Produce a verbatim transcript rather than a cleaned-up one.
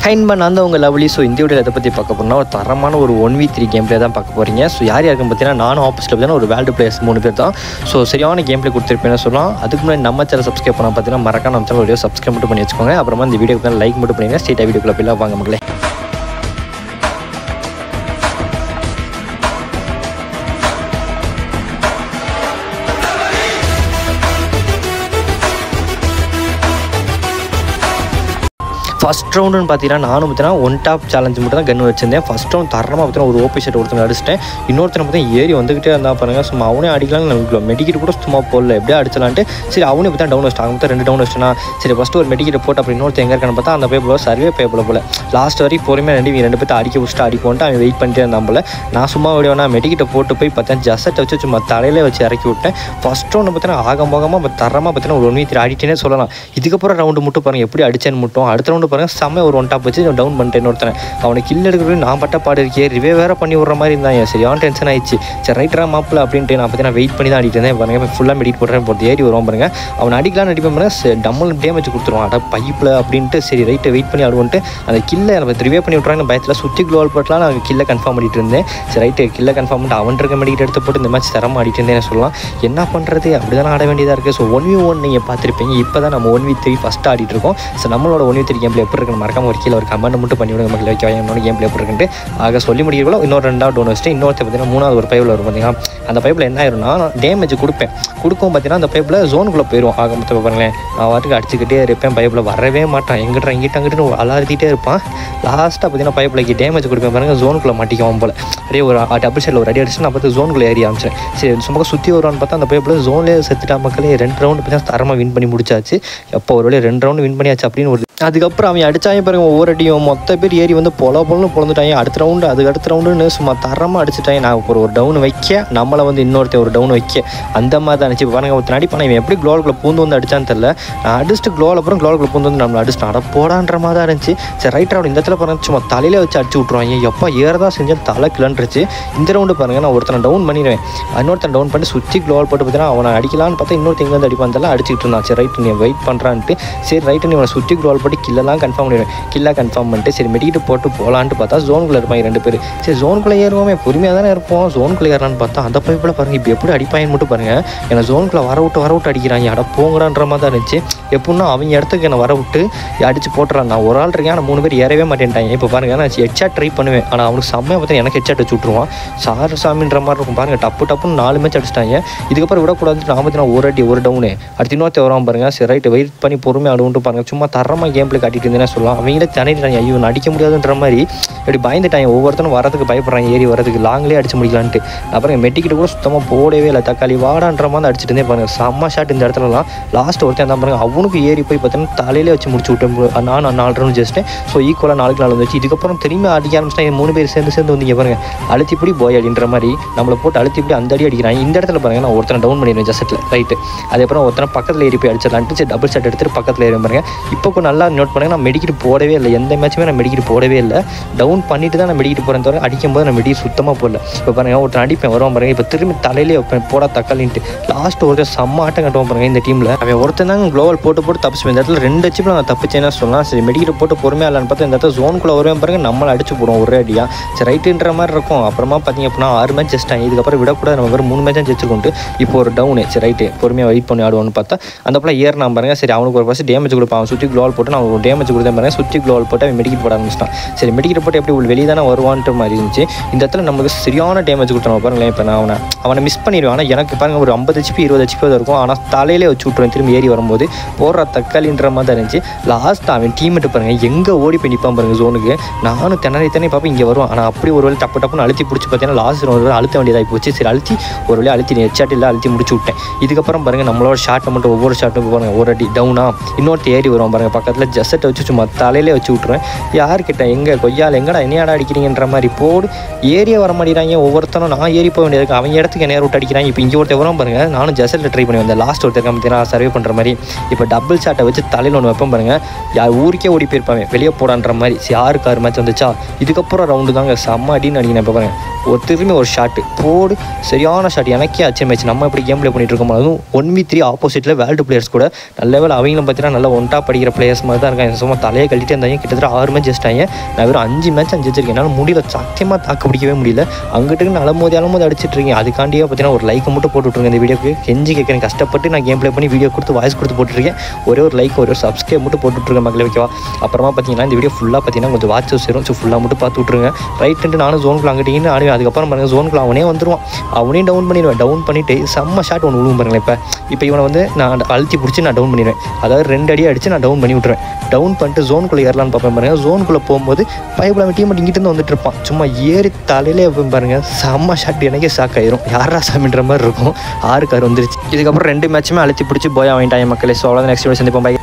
ஹைன் பண்ண அந்த உங்கள் லவ்லி. ஸோ இந்த வீடியோ எதை பற்றி பார்க்க போனால் ஒரு தரமான ஒரு one v three game play தான் பார்க்க போகிறீங்க. ஸோ யார் யாருக்குன்னு பார்த்தீங்கன்னா நானும் ஆப்போசிட்டில் பார்த்தீங்கன்னா ஒரு வேல்டு பிளேயர்ஸ் மூணு பேர் தான். ஸோ சரியான கேம் பிளே கொடுத்துருப்பேன்னு சொல்லலாம். அதுக்கு முன்னாடி நம்ம சேனல் சப்ஸ்கிரைப் பண்ணால் பார்த்தீங்கன்னா மறக்காம நம்ம சேனல் வீடியோ சப்ஸ்கிரைப் மட்டும் பண்ணி வச்சுக்கோங்க. அப்புறமா இந்த வீடியோக்கு லைக் மட்டும் பண்ணிங்கன்னா ஸ்ட்ரெயிட்டாக வீடியோக்குள்ள போய் வாங்க மக்களே. ஃபஸ்ட் ரவுண்டுன்னு பார்த்தீங்கன்னா நானும் பார்த்தீங்கன்னா ஒன் டாப் சேலஞ்சு மட்டும் தான் கன்று வச்சிருந்தேன். ஃபஸ்ட் ரவுண்ட் தரமாக பார்த்தீங்கன்னா ஒரு ஓபி ஷர்ட் ஒருத்தங்க அடிச்சிட்டேன். இன்னொருத்தனை பார்த்தீங்கன்னா ஏறி வந்துகிட்டே இருந்தா பாருங்க. சும்மா அவனே அடிக்கலாம்னு நமக்கு மெடிக்கெட் கூட சும்மா போடல, எப்படியா அடிச்சலான்ட்டு சரி அவனே பார்த்தா டவுன் வச்சிட்டாங்க. மொத்தம் ரெண்டு டவுன் வச்சுனா சரி ஃபஸ்ட்டு ஒரு மெடிக்கெட் போட்டு அப்படி இன்னொருத்த எங்கே இருக்கான்னு பார்த்தா அந்த பேப்பர் சர்வே பேப்பர் போல லாஸ்ட் வரைக்கும் பொறுமையாக ரெண்டு ரெண்டு பேர்த்து அடிக்க வச்சுட்டு அடிக்கோன்ட்டு அவன் வெயிட் பண்ணிட்டே இருந்தான் போல. நான் சும்மா விடுவேன் மெடிக்கெட்டை போட்டு போய் பார்த்தேன் ஜஸ்ட்டை வச்சு சும்மா தலையிலே வச்சு இறக்கி விட்டேன். ஃபஸ்ட் ரவுண்டு பார்த்தீங்கன்னா ஆகம் போகாமல் தரமாக பார்த்தீங்கன்னா ஒரு ஒன் வீ த்ரீ ஆடிட்டேனே சொல்லலாம். இதுக்கப்புறம் ரவுண்டு மட்டும் பாருங்கள் எப்படி அடிச்சேன்னு மட்டும். அடுத்த ரவுண்டு பாருங்கள் செம்ம ஒரு ஒன் டாப் வச்சு டவுன் பண்ணிட்டேன் ஒருத்தனை. அவனை கில் எடுக்கிறது நான் பட்ட பாடு இருக்கே ரிவே வேறு பண்ணி விட்ற மாதிரி இருந்தாங்க. சரியான டென்ஷன் ஆயிடுச்சு. சரி ரைட்டரா மாப்பிள்ள அப்படின்ட்டு நான் பார்த்தீங்கன்னா வெயிட் பண்ணி தான் அடிட்டு இருந்தேன் பாருங்க. ஃபுல்லாக மெடிட் போடுறேன் போட்டு ஏறி வருவோம் பாருங்க. அவனை அடிக்கலான்னு அடிப்பேன் பாருங்க டம்மல் டேமேஜ் கொடுத்துருவான் அட பைப்பில் அப்படின்ட்டு சரி ரைட்டை வெயிட் பண்ணி ஆடுவோன்ட்டு அந்த கில்லை நம்ம ரிவே பண்ணி விட்றாங்க பயத்தில் சுற்றி க்ளோவல் போட்டலாம். நான் கில்லை கன்ஃபார்ம் பண்ணிட்டு இருந்தேன். சரி ரைட்டு கில்லை கன்ஃபார்ம் பண்ணிட்டு அவன் இருக்க மெடிக்கெட் எடுத்து போட்டு இந்த மேட்ச் தரமாக ஆடிட்டு இருந்தேன் சொல்லலாம். என்ன பண்ணுறது அப்படி தானே ஆட வேண்டியதாக இருக்குது. ஸோ ஒன் வி ஒன் நீங்கள் பார்த்துருப்பீங்க. இப்போ தான் நம்ம ஒன் வி த்ரீ ஃபஸ்ட்டு ஆடிட்டு இருக்கோம். ஸோ நம்மளோட one v three game play எப்படி இருக்குன்னு மறக்காம ஒரு கீழே ஒரு கமெண்ட் மட்டும் பண்ணி விடுங்க மக்கள். வைக்க என்னோட கேம் பிளே போட்டுருக்குன்ட்டு ஆக சொல்லி முடிக்கிறோம். இன்னொரு ரெண்டாவது டவுன் வச்சுட்டு இன்னொருத்த பார்த்தீங்கன்னா மூணாவது ஒரு பைப்பில் வரும் பார்த்தீங்கன்னா அந்த பைப்பில் என்ன ஆயிரும்னா டேமேஜ் கொடுப்பேன் கொடுக்கும் பார்த்தீங்கன்னா அந்த பைப்பில் ஜோனுக்குள்ளே போயிடும். ஆக மொத்தம் பாருங்களேன் நான் வாட்டுக்கு அடிச்சுக்கிட்டே இருப்பேன். பைப்பில் வரவே மாட்டான் எங்கிட்ட இங்கிட்ட அங்கிட்டு அலாதிட்டே இருப்பான். லாஸ்ட்டாக பார்த்தீங்கன்னா பைப்பில் டேமேஜ் கொடுப்பேன் பாருங்கள் ஜோனுக்குள்ளே மாட்டிக்குவான் போல். அப்படியே ஒரு டபுள் சைடில் ஒரு அடி அடிச்சு நான் பார்த்து ஜோனுக்குள்ளே ஏறி ஆரம்பிச்சேன். சரி சும்மா சுற்றி வருவான்னு பார்த்தா அந்த பைப்பில் ஜோன்லேயே செத்துட்டா மக்களே. ரெண்டு ரவுண்டு பார்த்தீங்கன்னா தரமாக வின் பண்ணி முடிச்சாச்சு. எப்போ ஒரு வழியாக ரெண்டு ரவுண்டு வின் பண்ணியாச்சு அப்படின்னு ஒரு அதுக்கப்புறம் அவன் அடித்தாங்க பாருங்க ஒவ்வொரு அடியும் மொத்த பேர் ஏறி வந்து பொல பொலன்னு பொழந்துட்டாங்க. அடுத்த ரவுண்டு அதுக்கு அடுத்த ரவுண்டுன்னு சும்மா தரமாக அடிச்சுட்டாங்க. நான் ஒரு ஒரு டவுன் வைக்க நம்மளை வந்து இன்னொருத்த ஒரு டவுன் வைக்க அந்த மாதிரி தான் அடிச்சு பாருங்க. ஒருத்தன் அடிப்பான இவன் எப்படி க்ளோவுக்குள்ள பூந்து வந்து அடிச்சான்னு தெரியல. நான் அடிச்சுட்டு க்ளோவில் அப்புறம் க்ளோவுக்குள்ள பூந்து வந்து நம்மளை அடிச்சுட்டு அட போடான்ற மாதிரி தான் இருந்துச்சு. சரி ரைட் ரவுண்ட் இந்த இடத்துல பாருங்க சும்மா தலையில வச்சு அடிச்சு விட்ருவாங்க. எப்போ ஏறதான் செஞ்சால் தலை கிளண்டுருச்சு. இந்த ரவுண்டு பாருங்க நான் ஒருத்தனை டவுன் பண்ணிடுவேன். இன்னொருத்தன் டவுன் பண்ணி சுற்றி க்ளோவல் போட்டு பார்த்தீங்கன்னா அவனை அடிக்கலான்னு பார்த்தா இன்னொருத்த எங்கே வந்து அடிப்பான் தெரியல அடிச்சுட்டு இருந்தான். சரி ரைட்டு நீ வெயிட் பண்ணுறான்ட்டு சரி ரைட்டு நீ அவனை சுற்றி க்ளோவல் போட்டு கில்லெல்லாம் கன்ஃபார்ம் பண்ணிடுவேன். கில்லா கன்ஃபார்ம் பண்ணிட்டு சரி மெடிக்கிட்டு போட்டு போகலான்ட்டு பார்த்தா ஜோனுக்குள்ளே இருப்பாங்க ரெண்டு பேர். சரி ஜோனுக்குள்ளே ஏறுவோமே பொறுமையாக தானே இருப்போம். ஜோனுக்குள்ளே ஏறான்னு பார்த்தா அந்த பைப்பில் பாருங்கள் இப்போ எப்படி அடிப்பாயின்னு மட்டும் பாருங்கள். என்னை ஜோனுக்குள்ளே வர விட்டு வர விட்டு அடிக்கிறாங்க. அட போங்கடான்ற மாதிரி தான் இருந்துச்சு. எப்படின்னா அவங்க இடத்துக்கு என்னை வர விட்டு அடிச்சு போட்டுறான். நான் ஒரு ஆள் இருக்கேன் ஆனால் மூணு பேர் ஏறவே மாட்டேன்ட்டாங்க. இப்போ பாருங்கள் நான் ஹெட்ஷாட் ட்ரை பண்ணுவேன் ஆனால் அவனுக்கு செம்மையாக பார்த்தா எனக்கு ஹெட்ஷாட் வச்சு விட்ருவான். சார் சாமின்ற மாதிரி இருக்கும் பாருங்கள். டப்பு டப்புன்னு நாலு மேட்ச் அடிச்சிட்டாங்க. இதுக்கப்புறம் விடக்கூடாது நான் பார்த்தீங்கன்னா ஒரு அடி ஒரு டவுனு அடுத்து இன்னொருத்த வரான் பாருங்கள். சரி ரைட்டு வெயிட் பண்ணி பொறுமையாக ஆடுவோன்ட்டு பாருங்கள். சும்மா தரமாக கேம் பிளே காட்டிட்டு இருந்தேன்னு சொல்லலாம். அவங்களே திணறிட்டாங்க. ஐயோ நடிக்க முடியாதுன்ற மாதிரி இப்படி பயந்துட்டாங்க. ஒவ்வொருத்தரும் வரதுக்கு பயப்படுறாங்க ஏறி வரதுக்கு லாங்லேயே அடிச்சு முடிக்கலான்ட்டு. அப்புறம் மெட்டிக்கிட்டு கூட சுத்தமாக போடவே இல்லை. தக்காளி வாடான்ற மாதிரி அடிச்சுட்டு இருந்தே பாருங்கள். செம்ம ஷாட் இந்த இடத்துலலாம். லாஸ்ட் ஒருத்தன் தான் பாருங்கள் அவனுக்கு ஏறி போய் பார்த்தீங்கன்னா தலையிலே வச்சு முடிச்சு விட்டேன். நான் நாலு ரவுண்ட் ஜஸ்ட்டு. ஸோ ஈக்குவலாக நாளுக்கு நாள் வந்துச்சு. இதுக்கப்புறம் திரும்பி அடிக்க ஆரம்பிச்சிட்டாங்க. மூணு பேர் சேர்ந்து சேர்ந்து வந்தீங்க பாருங்கள். அழுத்திப்படி போய் அப்படின்ற மாதிரி நம்மளை போட்டு அழுத்திப்படி அந்த அடி அடிக்கிறாங்க. இந்த இடத்துல பாருங்கள் நான் ஒருத்தனை டவுன் பண்ணிடுவேன் ஜஸ்ட்டில் ரைட்டு. அதுக்கப்புறம் ஒருத்தனை பக்கத்தில் ஏறி போய் அடிச்சிடலான்ட்டு சரி டபுள் ஷாட் எடுத்துட்டு பக்கத்தில் ஏறி பாருங்கள். இப்போ நல்லா நோட் பண்ணுங்க நான் மெடிக்கிட்டு போடவே இல்லை. எந்த மேட்சுமே நான் மெடிக்கிட்டு போடவே இல்லை. டவுன் பண்ணிட்டு தான் நான் மெடிக்கிட்டு போகிறேன் தவிர அடிக்கும் போது நான் மெடிக்கிட்டு சுத்தமாக போடல. இப்போ பாருங்கள் ஒருத்தன் அடிப்பேன் வருவான் பாருங்க. இப்போ திரும்பி தலையிலே வைப்பேன் போடா தக்காளின்ட்டு. லாஸ்ட் ஒருத்தர் செம்ம ஆட்டம் கட்டுவான் பாருங்க இந்த டீமில். அவன் ஒருத்தன் தான் க்ளோவல் போட்டு போட்டு தப்பிச்சு இந்த இடத்துல ரெண்டு அடிச்சு நான் தப்பிச்சேன்னா சொல்லலாம். சரி மெடிக்கிட்டு போட்டு பொறுமையாக இல்லைன்னு பார்த்தா இந்த இடத்துல ஜோனுக்குள்ளே வருவேன் பாருங்க. நம்மளை அடிச்சு போடுவோம் ஒரே அடியாக. சரி ரைட்டுன்ற மாதிரி இருக்கும். அப்புறமா பார்த்தீங்க அப்படின்னா ஆறு மேட்ச் ஜெஸ்ட்டாங்க. இதுக்கப்புறம் விடக்கூடாது நம்ம வெறும் மூணு மேட்ச் தான் ஜெயிச்சிருக்கோன்ட்டு இப்போ ஒரு டவுனு. சரி ரைட்டு பொறுமையாக வெயிட் பண்ணி ஆடுவோன்னு பார்த்தா அந்த பிள்ளை ஏறினா பாருங்க. சரி அவனுக்கு ஒரு ஃபஸ்ட் டேமேஜ் கொடுப்பான். அவன் சுற்றி க்ளோவல் போட்டு நான் ஒரு டேமேஜ் கொடுத்தேன் பாருங்க. சுற்றி க்ளோவல் போட்டு அவன் மெடிக்கிட்டு போட ஆரம்பிச்சிட்டான். சரி மெடிக்கிட்டு போட்டு எப்படி வெளியே தானே வருவான்ட்டு மாதிரி இருந்துச்சு. இந்த இடத்துல நமக்கு சரியான டேமேஜ் கொடுத்தோம் பாருங்களேன். இப்போ நான் அவனை அவனை மிஸ் பண்ணிடுவேன். ஆனால் எனக்கு பாருங்கள் ஒரு ஐம்பது ஹெச்பி இருபது ஹெச்பி தான் இருக்கும். ஆனால் தலையிலே வச்சு விட்ருவேன் திரும்பி ஏறி வரும்போது போடுற தக்காளின்ற மாதிரி தான் இருந்துச்சு. லாஸ்ட் அவன் டீமெட்டு பாருங்கள் எங்கே ஓடி போய் நிற்பான் பாருங்கள் ஜோனுக்கு. நானும் திணறி திணறி பார்ப்பேன் இங்கே வருவான். ஆனால் அப்படி ஒரு வேலை டப்பு டப்புன்னு அழுத்தி பிடிச்சி பார்த்தீங்கன்னா லாஸ்ட் ஒரு வேலை அழுத்த வேண்டியதாகி போச்சு. சரி அழுத்தி ஒரு வேலையை அழுத்தி ஹெட்ஷாட் இல்லை அழுத்தி முடிச்சு விட்டேன். இதுக்கப்புறம் பாருங்கள் நம்மளோட ஷாட்டை மட்டும் ஒவ்வொரு ஷாட்டும் பாருங்கள் ஒரு அடி டவுனா இன்னொருத்த ஏறி வருவான் பாருங்கள். பக்கத்தில் ஜஸ்ட்டை வச்சு சும்மா தலையிலே வச்சு விட்ருவேன். யார்கிட்ட எங்கே கொய்யால் எங்கே எங்கடா என்னையாடா அடிக்கிறீங்கன்ற மாதிரி போடு ஏரியா வர மாட்டேறாங்க ஒவ்வொருத்தரும் நான் ஏறி போக வேண்டியது அவங்க இடத்துக்கு என்ன விட்டு அடிக்கிறாங்க இப்போ இங்கே ஒருத்தர் வரும் பாருங்கள் நானும் ஜெசலில் ட்ரை பண்ணி வந்தேன் லாஸ்ட் ஒருத்தர் பார்த்தீங்கன்னா சர்வே பண்ணுற மாதிரி இப்போ டபுள் ஷாட்டை வச்சு தலையில் ஒன்று வைப்போம் பாருங்கள் யார் ஊருக்கே ஓடி போயிருப்பாங்க வெளியே போடான்ற மாதிரி யாரு கார் மேட்ச் வந்துச்சா இதுக்கப்புறம் ரவுண்டு தாங்க செம்ம அடின்னு அடிக்கணும் இப்போ பாருங்கள் ஒரு திரும்பி ஒரு ஷாட்டு போடு சரியான ஷாட் எனக்கே அச்சம் மேட்ச் நம்ம எப்படி கேம் ப்ளே பண்ணிட்டு இருக்கோம் அதுவும் ஒன் வி த்ரீ ஆப்போசிட்டில் வேர்ல்டு பிளேயர்ஸ் கூட நல்ல வேலை அவங்களும் பார்த்தீங்கன்னா நல்லா ஒன்டா படிக்கிற பிளேயர்ஸ் மாதிரி தான் இருக்காங்க சும்மா தலையை கழிட்டு இருந்தாங்க கிட்டத்தட்ட ஆறு மேட்ச் ஜெஸ்ட்டாங்க நான் வெறும் அஞ்சு மேட்ச் அஞ்சு வச்சிருக்கேன் என்னால் முடியல சத்தியமாக தாக்கு பிடிக்கவே முடியல அங்கிட்டு அலமோதி அலமோதி அடிச்சிட்டு இருக்கீங்க அதுக்காண்டியே பார்த்தீங்கன்னா ஒரு லைக் மட்டும் போட்டு விட்ருங்க இந்த வீடியோக்கு கெஞ்சி கேட்குறேன் கஷ்டப்பட்டு நான் கேம் ப்ளே பண்ணி வீடியோ கொடுத்து வாய்ஸ் கொடுத்து போட்டுருக்கேன் ஒரே ஒரு லைக் ஒரு சப்ஸ்கிரைப் மட்டும் போட்டு விட்ருங்க மக்களே வைக்கவா அப்புறமா பார்த்தீங்கன்னா இந்த வீடியோ ஃபுல்லாக பார்த்தீங்கன்னா கொஞ்சம் வாட்ச் வரும் ஸோ ஃபுல்லாக மட்டும் பார்த்து விட்ருங்க ரைட்டு நானும் ஜோனுக்குள்ள அங்கிட்டீங்கன்னு ஆடுவேன் அதுக்கப்புறம் பாருங்கள் ஜோனுக்குள்ள அவனே வந்துடுவான் அவனையும் டவுன் பண்ணிடுவேன் டவுன் பண்ணிவிட்டு செம்ம ஷாட் ஒன்று விழுவும் பாருங்களேன் இப்போ இப்போ இவனை வந்து நான் அழுத்தி பிடிச்சி நான் டவுன் பண்ணிடுவேன் அதாவது ரெண்டு அடி அடித்து நான் டவுன் பண்ணி விட்ருவேன் டவுன் பண்ணிட்டு ஜோனுக்குள்ளே ஏறலான்னு பார்ப்பேன் பாருங்கள் ஜோனுக்குள்ளே போகும்போது பைப்பில் அவன் டீம் இங்கிட்டு இருந்து வந்துட்டு இருப்பான் சும்மா ஏறி தலையிலே வைப்பேன் பாருங்கள் செம்ம ஷாட் எனக்கே ஷாக் ஆயிரும் யாரா சாமின்ற மாதிரி இருக்கும் ஆறு கார் வந்துருச்சு இதுக்கப்புறம் ரெண்டு மேட்சுமே அழுத்தி பிடிச்சி போய் வாங்கிட்டாங்க மக்களே ஸோ அவ்வளோ நெக்ஸ்ட் வீடியோ சந்திப்போம் பை.